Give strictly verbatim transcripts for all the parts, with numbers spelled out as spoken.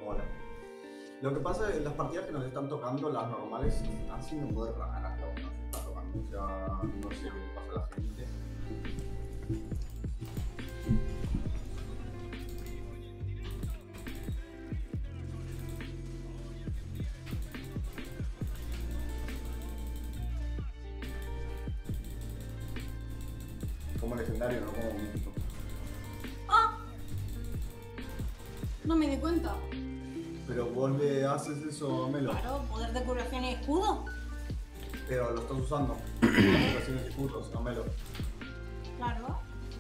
Hola. Lo que pasa es que las partidas que nos están tocando, las normales, están siendo muy raras lo que nos está tocando. O sea, no sé qué le pasa a la gente. Como legendario, no como mítico. ¡Ah! No me di cuenta. Pero vos le haces eso a Melo. Claro, poder de curación y escudo. Pero lo estás usando. Curaciones y escudos a Melo. Claro.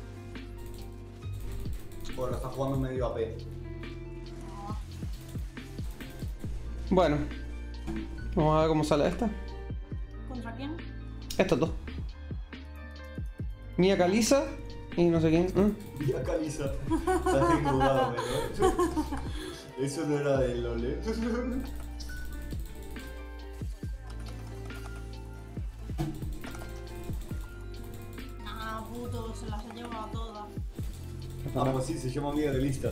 O lo estás jugando medio A P. No. Bueno. Vamos a ver cómo sale esta. ¿Contra quién? Estos dos. Mia Khalifa y no sé quién. ¿eh? Vía Caliza. Estás equivocado, Melo. Eso no era de LOL, ¿eh? Ah, puto, se las ha llevado todas. Ah, pues sí, se llama amiga de lista.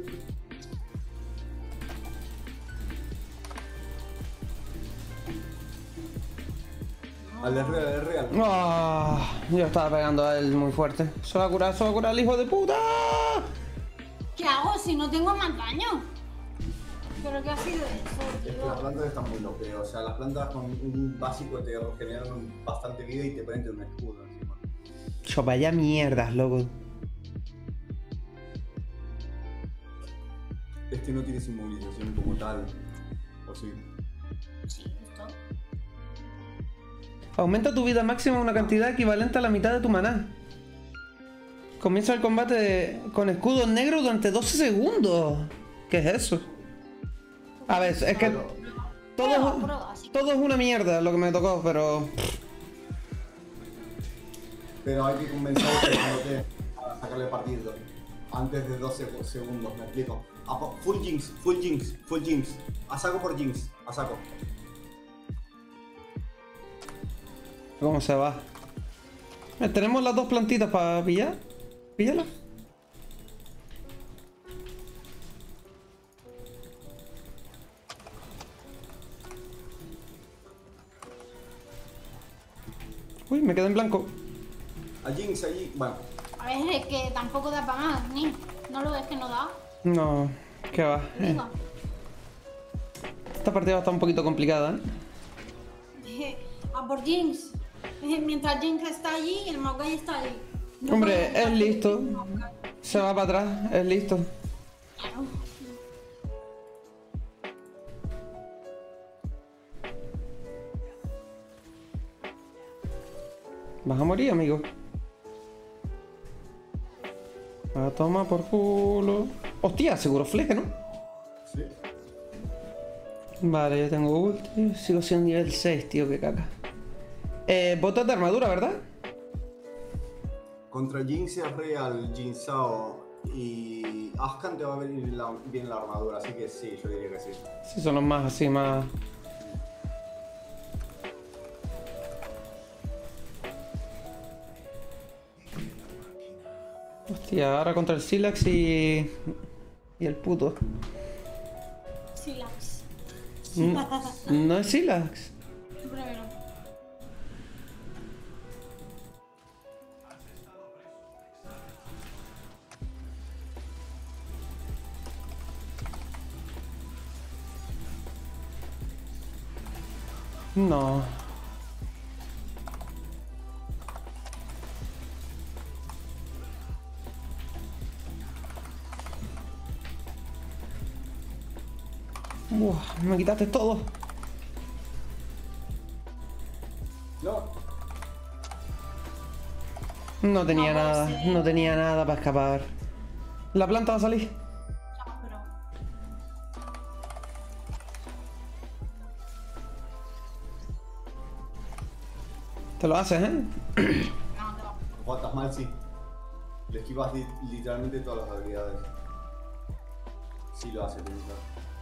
Al de real, al de real. Ah, yo estaba pegando a él muy fuerte. Se va a curar, se va a curar el hijo de puta. ¿Qué hago si no tengo más daño? ¿Pero qué ha sido eso, Es que las tío? plantas están muy locas. O sea, las plantas con un básico te regeneran bastante vida y te prenden un escudo encima. Yo, vaya mierdas, loco. Este no tienes inmovilización como tal. ¿O sí? Sí, justo. Aumenta tu vida máxima una cantidad equivalente a la mitad de tu maná. Comienza el combate de- con escudo negro durante doce segundos. ¿Qué es eso? A ver, es que Pero, todo, Prueba, es- prueba, sí. todo es una mierda lo que me tocó, pero... pero hay que convencer a que no te a sacarle partido. Antes de doce segundos, me explico. A po- full Jinx, full Jinx, full Jinx. A saco por Jinx, a saco. ¿Cómo se va? Eh, Tenemos las dos plantitas para pillar. Píllala. Uy, me quedé en blanco. A Jinx allí, bueno. A ver, es que tampoco da para más, ni. ¿No lo ves que no da? No, qué va. Eh, Digo. Esta partida está un poquito complicada, ¿eh? Eh, A por Jinx. Eh, Mientras Jinx está allí, el Maokai está ahí. No Hombre, puedo es dejar listo. el Maokai. Se va para atrás, es listo. Claro. Vas a morir, amigo. A toma por culo. Hostia, seguro fleje, ¿no? Sí. Vale, yo tengo ulti. Sigo siendo nivel seis, tío, qué caca. Eh, botas de armadura, ¿verdad? Contra Jinx es real, Jinxao y Ascan te va a venir la- bien la armadura, así que sí, yo diría que sí. Sí, son los más así, más... Hostia, ahora contra el Silax y... Y el puto. Silax. Mm, No es Silax. Primero. No. Buah, me quitaste todo. No, No tenía No puede nada, ser. no tenía nada para escapar. La planta va a salir. Ya, pero. Te lo haces, ¿eh? No, te va. jugatas mal, sí. Le esquivas li- literalmente todas las habilidades. Sí lo hace, Tinta.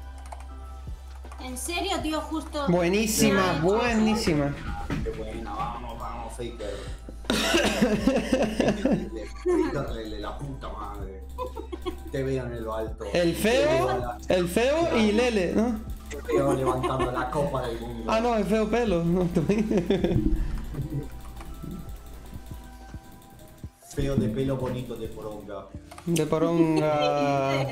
En serio, tío, justo. Buenísima, Ay, buenísima. Qué buena, vamos, vamos, Faker. Faker, la puta madre. te veo en lo alto. El Te veo feo, a la- el feo y Lele, ¿no? Te veo levantando la copa del mundo. Ah, no, el feo pelo. No, Feo de pelo bonito de poronga. de poronga.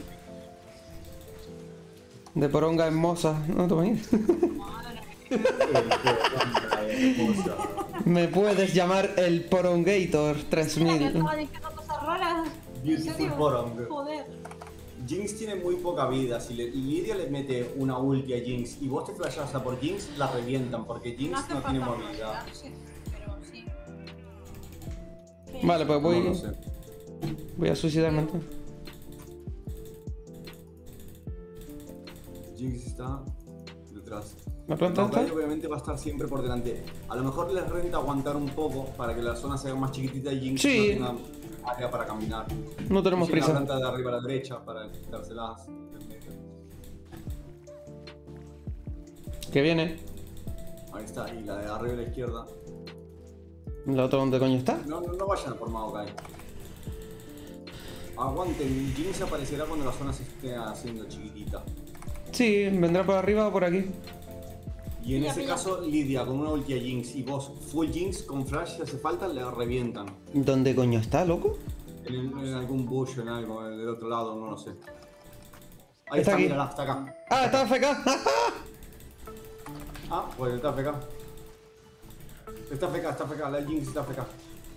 De poronga hermosa. No te imaginas. El poronga hermosa. Me puedes llamar el Porongator tres Mira, que mil. estaba diciendo cosas raras. Beautiful ¿En serio? porong. Joder. Jinx tiene muy poca vida. Si le, y Lidia le mete una ulti a Jinx y vos te flashás a por Jinx, la revientan porque Jinx No no, hace tiene falta movilidad. movilidad, sí, pero sí. Vale, pues voy, No lo sé. voy a suicidarme entonces. Jinx está detrás. ¿La planta Maokai está? obviamente va a estar siempre por delante. A lo mejor les renta aguantar un poco para que la zona sea más chiquitita y Jinx Sí. no tenga área para caminar. No tenemos Y la prisa. planta de arriba a la derecha para quitárselas del medio. Que viene. Ahí está, y la de arriba a la izquierda. ¿La otra dónde coño está? No, no, no vayan a por Maokai. Aguanten, Jinx aparecerá cuando la zona se esté haciendo chiquitita. Sí, vendrá por arriba o por aquí. Y en Pilla, ese pilla. caso, Lidia con una ulti a Jinx y vos full Jinx con flash si hace falta, le revientan. ¿Dónde coño está, loco? En, en algún bush, en algo, del otro lado, no lo sé. Ahí Está está, aquí. mírala, está acá. Ah, está F K. Ah, pues está F K. Está F K, está F K, la Jinx está F K.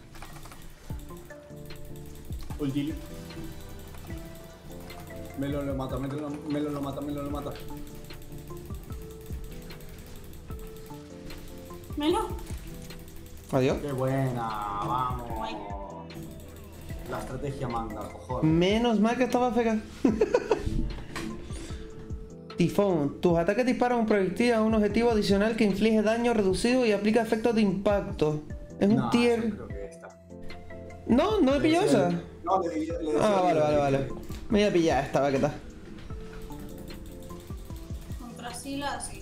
Ulti. Melo lo mata, Melo lo, Melo lo mata, Melo lo mata. Melo. Adiós. Qué buena, vamos. La estrategia manda, cojones. Menos mal que estaba F K. Tifón. Tus ataques disparan un proyectil a un objetivo adicional que inflige daño reducido y aplica efectos de impacto. Es un No, tier. yo creo que esta. No, no he pillado esa. No, le, le, le decía Ah, vale, que- vale, vale. Me voy a pillar esta, va, ¿qué tal? Contra Sila, sí.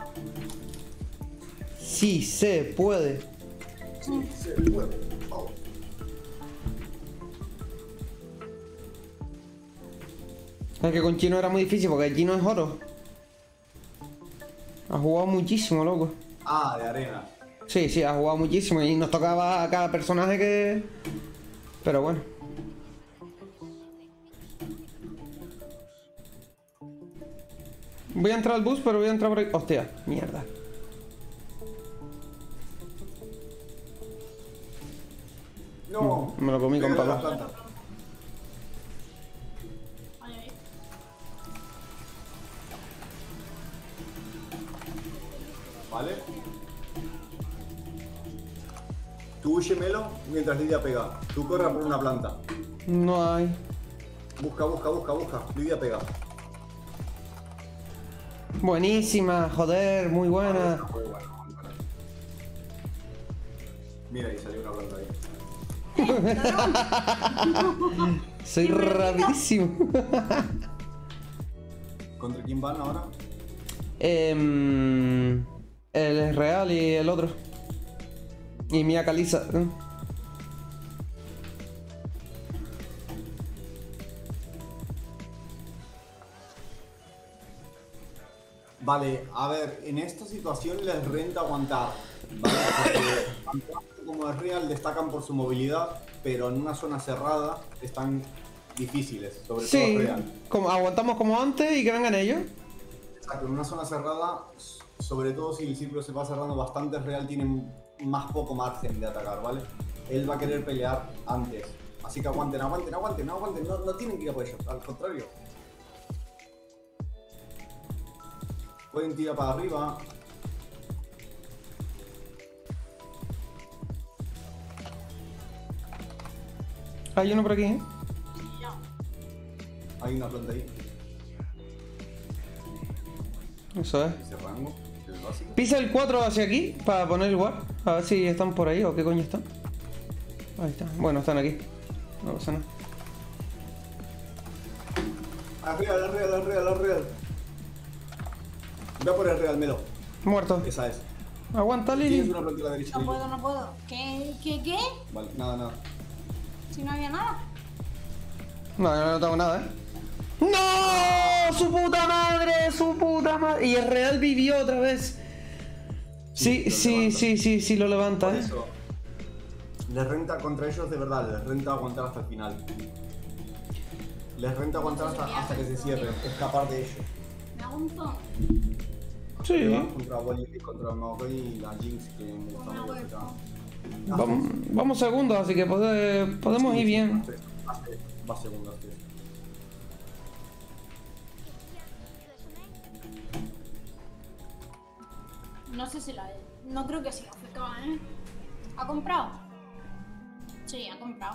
Sí, se puede. Sí, se puede. Vamos. Es que con Chino era muy difícil porque Chino es oro. Ha jugado muchísimo, loco. Ah, de arena. Sí, sí, ha jugado muchísimo y nos tocaba a cada personaje que... Pero bueno. Voy a entrar al bus, pero voy a entrar por ahí. Hostia, mierda. No. Me lo comí con Pégale a la papas. planta. Ay, ay. ¿Vale? Tú huye Melo mientras Lidia pega. Tú corra por una planta. No hay. Busca, busca, busca, busca. Lidia pega. Buenísima, joder, muy buena. Muy bueno, muy bueno. Mira, ahí salió una planta ahí. Soy rapidísimo. ¿Contra quién van ahora? Em, el Real y el otro. Y Mia Khalifa. ¿eh? Vale, a ver, en esta situación les renta aguantar, ¿vale? Porque tanto como es real destacan por su movilidad, pero en una zona cerrada están difíciles, sobre todo Sí, real. como, aguantamos como antes y que vengan ellos. Exacto, en una zona cerrada, sobre todo si el círculo se va cerrando bastante, real tiene más poco margen de atacar, ¿vale? Él va a querer pelear antes, así que aguanten, aguanten, aguanten, no aguanten, no, no tienen que ir a por ellos, al contrario. Pueden tirar para arriba. Hay uno por aquí, ¿eh? Ya. Hay una planta ahí, Eso es. ese rango, el básico. Pisa el cuatro hacia aquí para poner el guard. A ver si están por ahí o qué coño están. Ahí está. Bueno, están aquí. No pasa nada. Al real, al real, al real, al real. Ve a por el real, Melo. Muerto. Esa es. Aguanta, Tienes Lili. una planta a la derecha. No Lili. puedo, no puedo. ¿Qué? ¿Qué? ¿Qué? Vale, nada, nada. Si no había nada. No, yo no tengo nada, ¿eh? ¡No! ¡Su puta madre! ¡Su puta madre! Y el Real vivió otra vez. Sí, lo sí, levanta. sí, sí, sí, lo levanta, Por ¿eh? eso, les renta contra ellos de verdad, les renta aguantar hasta el final. Les renta aguantar hasta, hasta que se cierre, escapar de ellos. Me hago un ton. Sí. Que van contra Bolly, contra Maokai y la Jinx que me está Una muy huevo. complicada. Vamos, vamos segundos, así que pode- podemos ir bien. Hace- Va segundo, tío. No sé si la... No creo que sí la afectaba, ¿eh? ¿Ha comprado? Sí, ha comprado.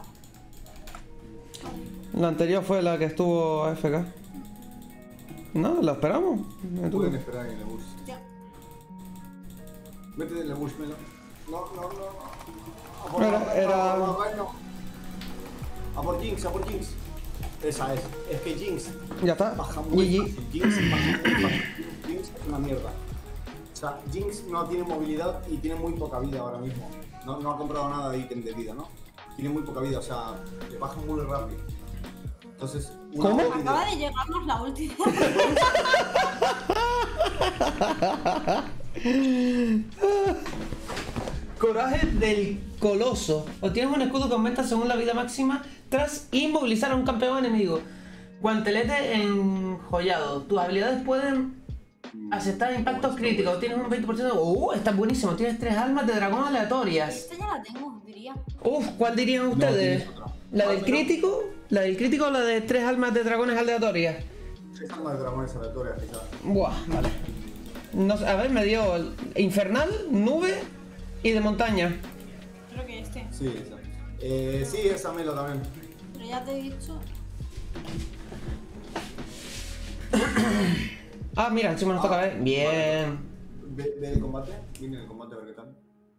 La anterior fue la que estuvo A F K. No, la esperamos. Me tuve- Pueden esperar en el bush. Ya. Métete en el bush, Melo. No, no, no, no. A por Era- la- era- a por la- no. A por Jinx, a por Jinx. Esa es. Es que Jinx Ya está. baja muy G G. fácil. Jinx baja muy fácil. Jinx es una mierda. O sea, Jinx no tiene movilidad y tiene muy poca vida ahora mismo. No, no ha comprado nada de ítem de vida, ¿no? Tiene muy poca vida, o sea, le baja muy rápido. Entonces, una ¿Cómo? ulti de- Acaba de llegarnos la última. Coraje del Coloso. Obtienes un escudo que aumenta según la vida máxima tras inmovilizar a un campeón enemigo. Guantelete enjollado. Tus habilidades pueden aceptar impactos críticos. Tienes un veinte por ciento. ¡Uh! Está buenísimo. Tienes tres almas de dragón aleatorias. Esta ya la tengo, diría. Uf, ¿cuál dirían ustedes? tienes otra. ¿La del Ah, pero- crítico? ¿La del crítico o la de tres almas de dragones aleatorias? Tres armas de dragones aleatorias, quizás. Buah, vale. No sé, a ver, me dio el infernal, nube y de montaña. Creo que este. Sí, esa. Eh, sí, esa Melo también. Pero ya te he dicho. Ah, mira, encima nos toca ver. Bien. Ve, ve el combate, viene el combate a ver qué tal.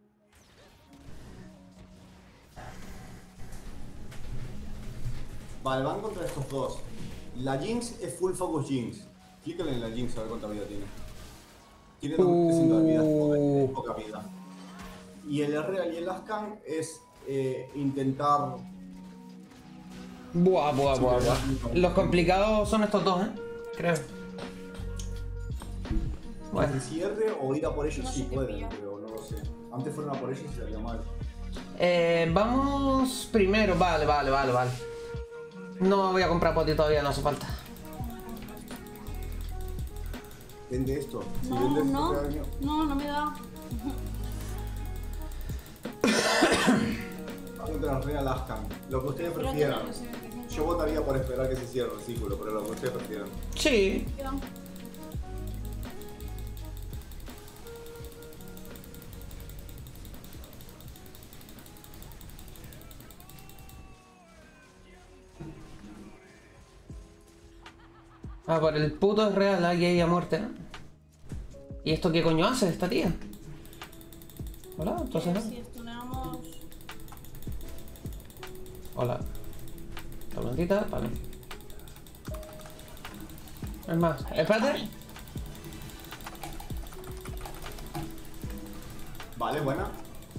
Vale, van contra estos dos. La Jinx es full focus Jinx. Clícale en la Jinx a ver cuánta vida tiene. Tiene dos mil trescientas de vida, Uh. es poca vida. Y el Real y el Ascan es eh, intentar... Buah, buah, buah, buah. Los complicados son estos dos, ¿eh? Creo. Bueno. Que se cierre o ir a por ellos No sí sé qué pueden, pillar. pero no lo sé. Antes fueron a por ellos y salió mal. Eh, vamos primero. Vale, vale, vale, vale. No voy a comprar poti todavía, no hace falta. Vende esto. Si No, vendes no. este año, No, no me da. va contra el Real Ascan. Lo que ustedes Creo que prefieran. no, no sé, que Yo votaría por esperar que se cierre el círculo, pero lo que ustedes prefieran. Sí. quedan. Ah, por el puto es real, aquí hay a muerte, ¿no? ¿Y esto qué coño hace esta tía? Hola, entonces no. Si estuneamos. Hola. La plantita, vale. Es más, espérate. Vale, buena.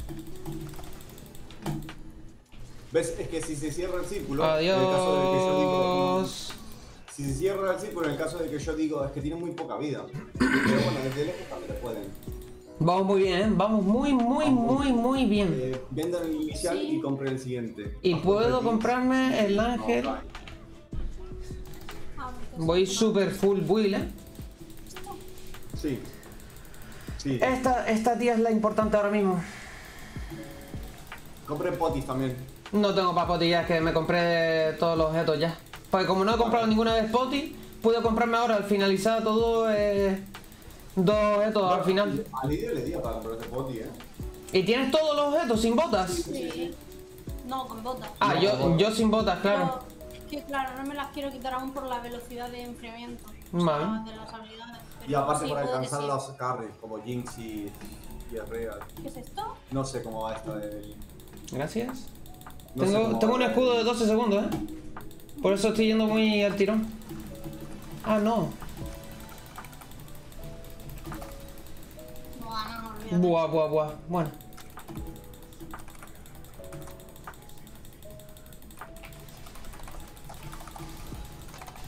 ¿Ves? Es que si se cierra el círculo, en el caso de que yo digo. Adiós. Si se cierra el círculo, en el caso de que yo digo es que tiene muy poca vida. Pero bueno, desde lejos también le pueden. Vamos muy bien, ¿eh? Vamos muy, muy, muy, muy bien. Eh, vendan el inicial Sí. y compren el siguiente. Y Compren puedo el comprarme el No, ángel. cae. Ah, porque Voy sí. super full build, ¿eh? Sí. Sí. Esta, esta tía es la importante ahora mismo. Compren potis también. No tengo papotillas, que me compré todos los objetos ya. Porque como no he comprado ninguna vez poti, puedo comprarme ahora al finalizar todo eh, dos objetos al final. A Lidia le di para comprar este poti, eh. ¿Y tienes todos los objetos sin botas? Sí. No, con botas. Ah, No, yo, con yo sin botas, claro. Pero, es que claro, no me las quiero quitar aún por la velocidad de enfriamiento. Vale. O sea, de las habilidades. Y Pero aparte sí, para puede que alcanzar sí. los carries como Jinx y, y el Real. ¿Qué es esto? No sé cómo va esta de... Gracias. no sé Tengo, cómo tengo va un la- escudo de doce segundos, ¿eh? Por eso estoy yendo muy al tirón. Ah, no. No gana, no olvídate. Buah, buah, buah. Bueno.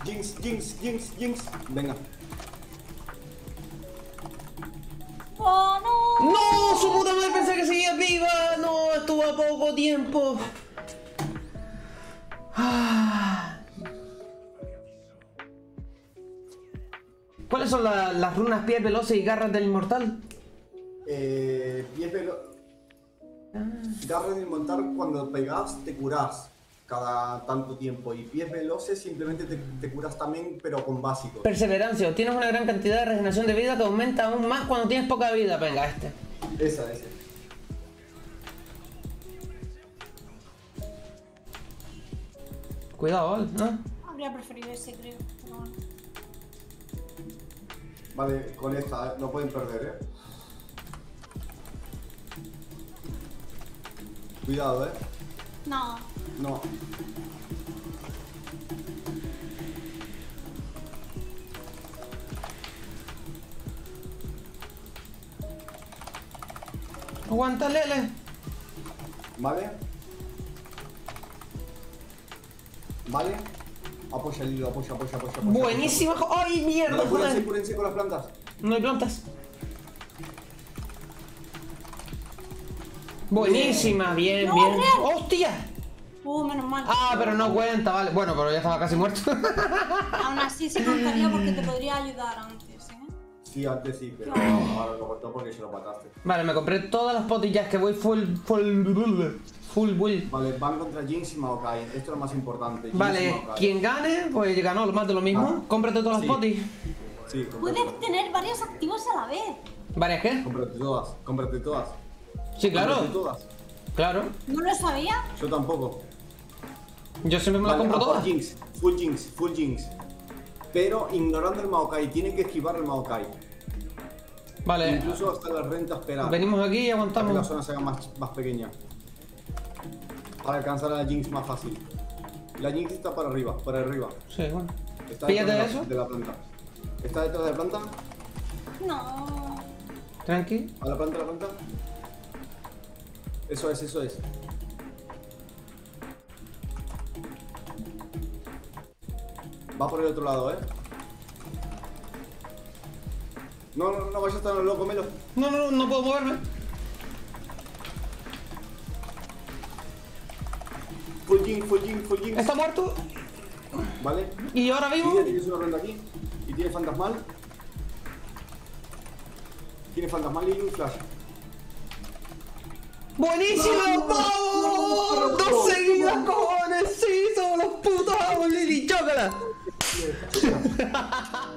Jinx, Jinx, Jinx, Jinx. Venga. ¡Oh, no! ¡No! ¡Su puta madre! Pensé que seguía viva. No, estuvo a poco tiempo. Ah. ¿Cuáles son la- las runas pies veloces y garras del inmortal? Eh, pies velo... Garra de inmortal, cuando pegas te curas cada tanto tiempo. Y pies veloces simplemente te, te curas también, pero con básicos. Perseverancia. Obtienes una gran cantidad de regeneración de vida que aumenta aún más cuando tienes poca vida. Venga, este. Esa, esa. Cuidado, ¿vale? ¿No? Habría preferido ese, creo. Pero bueno. Vale, con esta, ¿eh? No pueden perder, ¿eh? Cuidado, ¿eh? No. No. Aguanta, Lele. ¿Vale? ¿Vale? Apoya el hilo, apoya, apoya, apoya. apoya Buenísima. jo- ¡Ay, mierda! No, cúrense, Joder! cúrense con las plantas. No hay plantas. Buenísima, bien, No, bien. Adrián. ¡Hostia! Uh, menos mal. Ah, pero no cuenta, vale. Bueno, pero ya estaba casi muerto. Aún así sí contaría porque te podría ayudar antes, ¿eh? Sí, antes sí, pero ahora lo cortó porque se lo mataste. Vale, me compré todas las potillas que voy full, full, full build. Vale, van contra Jinx y Maokai. Esto es lo más importante. Jinx y Vale, Maokai. quien gane, pues ganó lo más de lo mismo. Ah, Cómprate todas sí. las potis. Sí, Puedes cómprate. tener varios activos a la vez. ¿Varias qué? Cómprate todas, cómprate todas. Sí, Cómprate claro. todas. Claro. ¿No lo sabía? Yo tampoco. Yo siempre me las Vale, compro a por todas. Jinx, full Jinx, full Jinx. Pero ignorando el Maokai, tienen que esquivar el Maokai. Vale, Incluso hasta la renta esperar. venimos aquí y Para que la aguantamos. zona se haga más, más pequeña. Para alcanzar a la Jinx más fácil. La Jinx está para arriba, para arriba. Sí, bueno. Está Píllate detrás de de, eso. la, de la planta. ¿Está detrás de la planta? No. Tranqui. ¿A la planta, a la planta? Eso es, eso es. Va por el otro lado, ¿eh? No, no, no vayas tan loco, Melo. No, no, no puedo moverme. Full Jinx, full Jinx, full Jinx. Está muerto. ¿Vale? Y ahora vivo. Sigue, tienes una ronda aquí. Y tiene fantasmal. Tiene fantasmal y un flash. ¡Buenísimo! ¡Vamos! ¡Dos seguidas, cojones! ¡Sí! ¡Somos los putos amos, Lili! ¡Chócala!